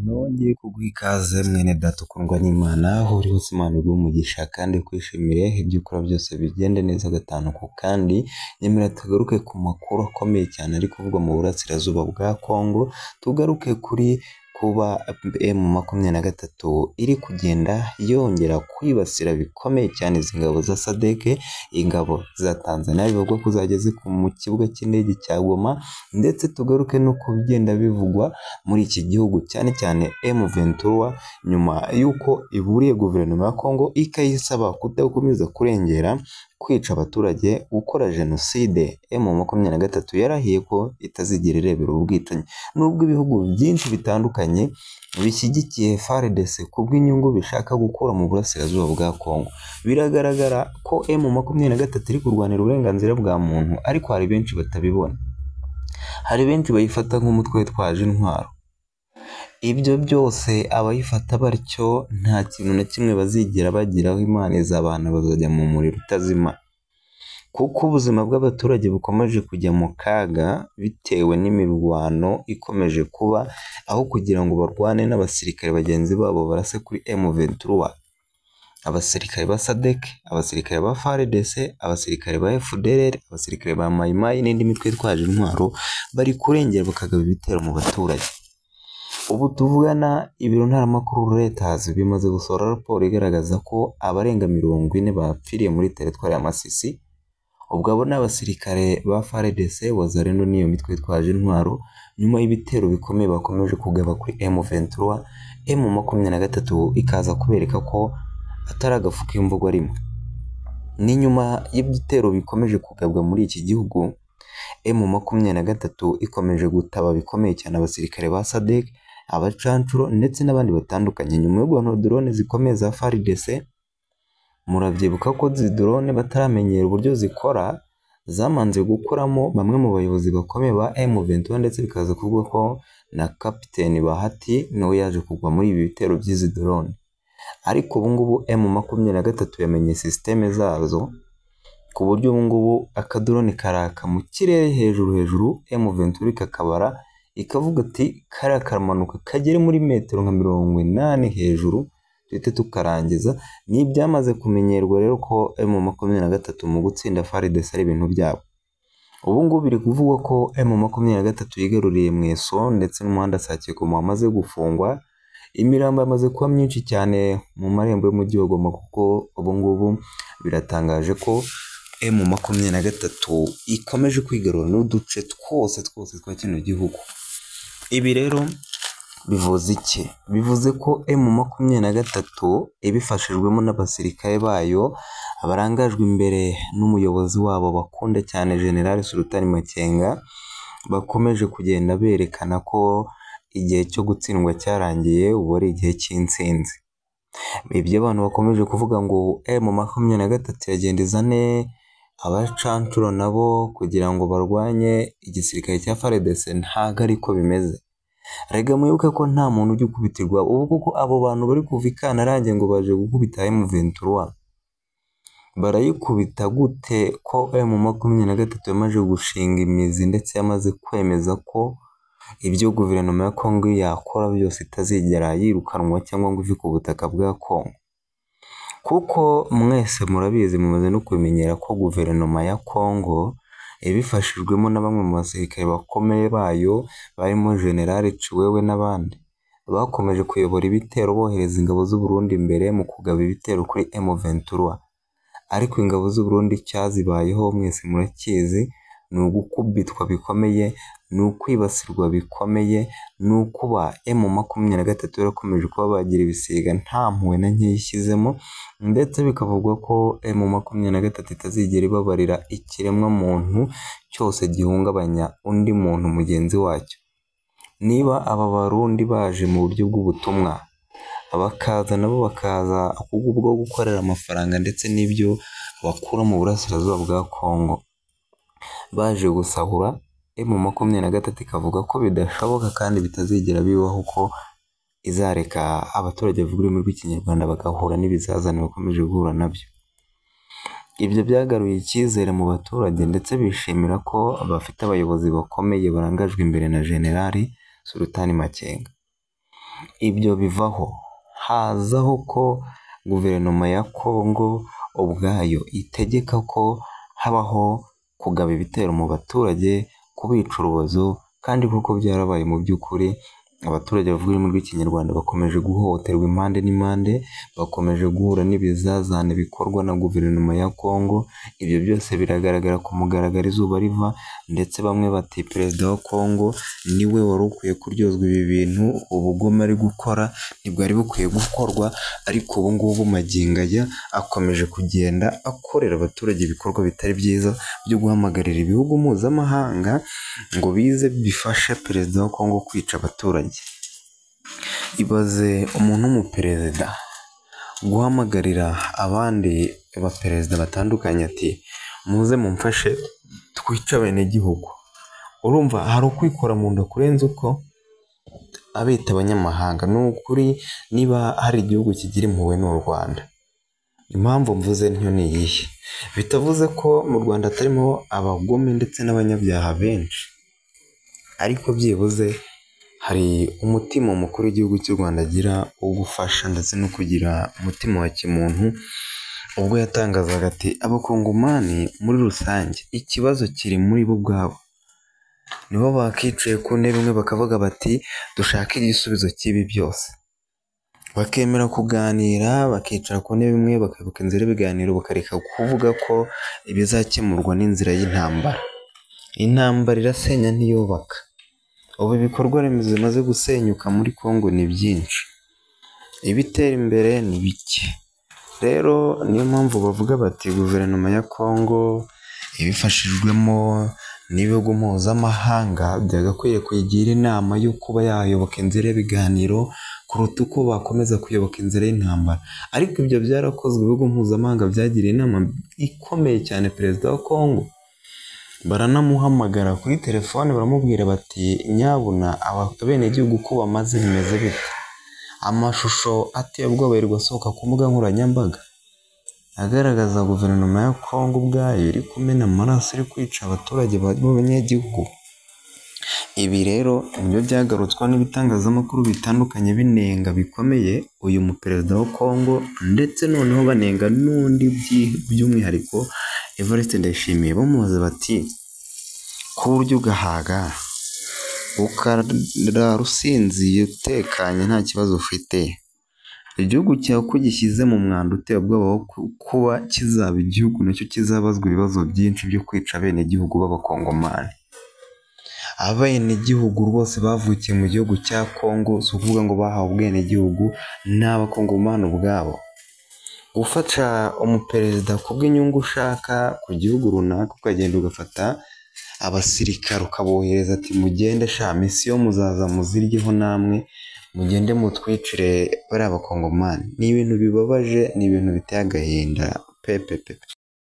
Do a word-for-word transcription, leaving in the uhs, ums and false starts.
Nongeye kuguha ikaze mwene data ukundwa n'Imana, aho uri hose Imana iguhe umugisha kandi kwishimire ibyo ukora byose bigende neza gatanu ku kandi. Nyemera tugaruke ku makuru akomeye cyane ari kuvugwa mu burasirazuba bwa Kongo, tugaruke kuri kuba M makumyabiri na gatatu iri kugenda yongera kwibasira bikomeye cyane izi ngabo za SADC, ingabo za Tanzania bivugwa ko zageze mu kibuga cy'indege cya Goma, ndetse tugaruke no ku bigenda bivugwa muri iki gihugu cyane cyane M vingt-trois, nyuma y'uko iburiye guverinoma ya Kongo ikayisaba kudakomeza kurengera kwica abaturage, gukora jenoside. M makumyabiri na gatatu yarahiye ko itazigera irebera ubwicanyi, nubwo ibihugu byinshi bitandukanye bishyigikiye F A R D C kubw'inyungu bishaka gukura mu burasirazuba bwa Kongo. Biragaragara ko M makumyabiri na gatatu iri kurwanira uburenganzira bwa muntu, ariko hari benshi batabibona. Hari benshi bayifata nk'umutwe witwaje intwaro. Ibyo byose abayifata batyo nta kintu na kimwe bazigera bagiraho. Imana izabana bazajya mu muriro utazima, kuko ubuzima bw'abaturage bukomeje kujya mu kaga bitewe n'imirwano ikomeje kuba, aho kugira ngo barwane n'abasirikare bagenzi babo barase kuri M vingt-trois. Abasirikare ba SADC, abasirikare ba F A R D C, abasirikare ba F D L R, abasirikare ba Mai Mai n'indi mitwe itwaje intwaro bari kurengera bakagaba ibitero mu baturage. Ubu tuvugana, ibiro ntaramakuru Reuters bimaze gusohora raporo igaragaza ko abarenga mirongo ine bapfiriye muri teritwari ya Masisi. Ubwo abo ni abasirikare ba F A R D C, Wazalendo n'iyo mitwe itwaje intwaro, nyuma y'ibitero bikomeye bakomeje kugaba kuri M vingt-trois. M makumyabiri na gatatu ikaza kubereka ko atari agafu k'imvugo rimwe. Ni nyuma y'ibitero bikomeje kugabwa muri iki gihugu, M makumyabiri na gatatu ikomeje gutaba bikomeye cyane abasirikare ba SADC, abacancuro ndetse n'abandi batandukanye, nyuma yo guhanura drone zikomeye za F A R D C. Murabyibuka ko izi drone bataramenyera uburyo zikora, zamanze gukoramo bamwe mu bayobozi bakomeye ba M vingt-trois, ndetse bikaza kuvuga ko na Kapiteni Bahati nawe yaje kugwa muri ibi bitero by'izi drone. Ariko ubu ngubu M makumyabiri na gatatu yamenye systeme zazo, ku buryo ubu ngubu akadrone karaka mu kirere hejuru hejuru, M vingt-trois kakabara ikavuga ati kariya karamanuka kagere muri metero nka mirongo inani hejuru duhite tukarangiza. Ni ibyamaze kumenyerwa rero ko M makumyabiri na gatatu mu gutsinda F A R D C ari ibintu byabo. Ubu ngubu biri kuvugwa ko M makumyabiri na gatatu yigaruriye Mweso, ndetse n'umuhanda Sake Goma wamaze gufungwa. Imirambo yamaze kuba myinshi cyane mu marembo y'umujyi wa Goma, kuko ubu ngubu biratangaje ko M makumyabiri na gatatu ikomeje kwigarura n'uduce twose twose twa kino gihugu. Ibi rero bivuze iki? Bivuze ko M makumyabiri na gatatu ibifashijwemo n'abasirikare bayo barangajwe imbere n'umuyobozi wabo bakunda cyane General Sultan Makenga, bakomeje kugenda berekana ko igihe cyo gutsindwa cyarangiye, ubu ari igihe cy'intsinzi. Ibyo abantu bakomeje kuvuga ngo M makumyabiri na gatatu yagenda izane abacancuro nabo kugira ngo barwanye igisirikare cya F A R D C, ntago ariko bimeze. Rega mwibuke ko nta muntu ujya ukubitirwa. Ubu kuko abo bantu bari kuva Ikantarange ngo baje gukubita M vingt-trois, barayikubita gute ko M makumyabiri na gatatu yamaze gushinga imizi, ndetse yamaze kwemeza ko ibyo guverinoma ya Kongo yakora byose itazigera yirukanwa cyangwa ngo ive ku butaka bwa Kongo? Kuko mwese murabizi, mumaze no kumenyera ko guverinoma ya Kongo ibifashijwemo na bamwe mu basirikare bakomeye bayo, barimo General Ciwewe n'abandi, bakomeje kuyobora ibitero bohereza ingabo z'u Burundi imbere mu kugaba ibitero kuri M vingt-trois. Ariko ingabo z'u Burundi cyazibayeho mwese murakizi, ni ugukubitwa bikomeye, ni ukwibasirwa bikomeye, ni ukuba M makumyabiri na gatatu yarakomeje kuba bagira ibisiga nta mpuhwe na nke yishyizemo, ndetse bikavugwa ko M makumyabiri na gatatu itazigera ibabarira ikiremwa muntu cyose gihungabanya undi muntu mugenzi wacyo. Niba aba Barundi baje mu buryo bw'ubutumwa, bakaza nabo bakaza kubwo bwo gukorera amafaranga ndetse n'ibyo bakura mu burasirazuba bwa Kongo, baje gusahura, M makumyabiri na gatatu ikavuga ko bidashoboka kandi bitazigera bibaho, ko izareka abaturage bavuga ururimi rw'Ikinyarwanda bagahura n'ibizazane bakomeje guhura nabyo. Ibyo byagaruye icyizere mu baturage, ndetse bishimira ko bafite abayobozi bakomeye barangajwe imbere na General Sultan Makenga. ibyo bivaho, hazaho ko guverinoma ya Kongo ubwayo itegeka ko habaho kugaba ibitero mu baturage, kubica urubozo, kandi kuko byarabaye mu by'ukuri. Abaturage bavuga ururimi rw'ikinyarwanda bakomeje guhohoterwa impande n'impande, bakomeje guhura n'ibizazane bikorwa na guverinoma ya Kongo. Ibyo byose biragaragara ku mugaragaro izuba riva, ndetse bamwe bati perezida wa Kongo niwe wari ukwiye kuryozwa ibi bintu, ubugome ari gukora ntibwari bukwiye gukorwa, ariko ubu ngubu magingo aya akomeje kugenda akorera abaturage ibikorwa bitari byiza byo guhamagarira ibihugu mpuzamahanga ngo bize bifashe perezida wa Kongo kwica abaturage. Ibaze umuntu w'umuperezida guhamagarira abandi baperezida batandukanye ati muze mumfashe twice abenegihugu. Urumva hari ukwikora mu nda kurenza uko abita abanyamahanga. Ni ukuri niba hari igihugu kigira impuhwe n'u Rwanda. Impamvu mvuze ntyo ni iyihe? Bitavuze ko mu Rwanda hatarimo abagome ndetse n'abanyabyaha benshi, ariko byibuze hari umutima mukuru w'igihugu cy'u Rwanda agira wo gufasha ndetse no kugira umutima wa kimuntu, ubwo yatangazaga ati abakongomani muri rusange ikibazo kiri muri bo ubwabo. Nibo bakicaye ku ntebe imwe bakavuga bati dushake igisubizo cy'ibi byose, bakemera kuganira, bakicara ku ntebe imwe bakayoboka inzira y'ibiganiro, bakareka kuvuga ko ibizakemurwa n'inzira y'intambara. Intambara irasenya ntiyubaka. Ubu ibikorwa remezo bimaze gusenyuka muri Kongo ni byinshi, ibitera imbere ni bike. Rero niyo mpamvu bavuga bati guverinoma ya Kongo ibifashijwemo n'ibihugu mpuzamahanga byagakwiye kuyigira inama yo kuba yayoboka inzira y'ibiganiro kuruta uko bakomeza kuyoboka inzira y'intambara. Ariko ibyo byarakozwe, ibihugu mpuzamahanga byagiriye inama ikomeye cyane perezida wa Kongo, baranamuhamagara kuri telefone baramubwira bati nyabuna abenegihugu ko bamaze bimeze bite. Amashusho ateye ubwoba yirirwa asohoka ku mbuga nkoranyambaga agaragaza guverinoma ya Kongo ubwayo iri kumena amaraso, iri kwica abaturage b'abanyagihugu. Ibi rero nibyo byagarutswa n'ibitangazamakuru bitandukanye binenga bikomeye uyu muperezida wa Kongo, ndetse noneho banenga n'undi by'umwihariko Evariste Ndayishimiye. Bamubaza bati ku buryo ugahaga ukarara usinziye utekanye nta kibazo ufite, igihugu cyawe ko gishyize mu mwanda uteye ubwoba wo kuba kizaba igihugu nacyo kizabazwa ibibazo byinshi byo kwica bene igihugu b'abakongomani. Abenegihugu rwose bavukiye mu gihugu cya Kongo, si ukuvuga ngo bahawe ubwenegihugu, ni abakongomani ubwabo. Gufasha umuperezida ku bw'inyungu ushaka ku gihugu runaka, ukagenda ugafata abasirikare ukabohereza ati mugende sha misiyo muzaza muziryeho namwe, mugende mutwicire bariya bakongomani. Ni ibintu bibabaje, ni ibintu biteye agahinda pepepepe.